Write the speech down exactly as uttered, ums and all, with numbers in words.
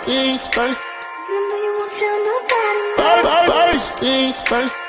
things first. I know you won't tell nobody. First things first.